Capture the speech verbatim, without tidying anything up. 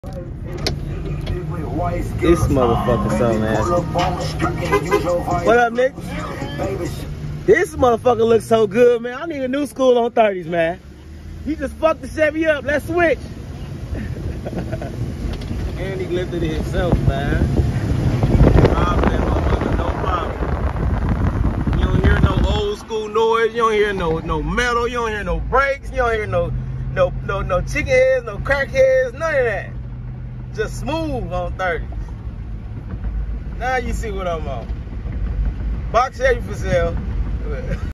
This motherfucker so nasty. What up, Nick? This motherfucker looks so good, man. I need a new school on thirties, man. You just fucked the Chevy up. Let's switch. And he lifted it himself, man. Rob that motherfucker, no problem. You don't hear no old school noise. You don't hear no no metal. You don't hear no brakes. You don't hear no no no no chicken heads, no crack heads, none of that. Just smooth on thirties. Now you see what I'm on. Box Chevy for sale.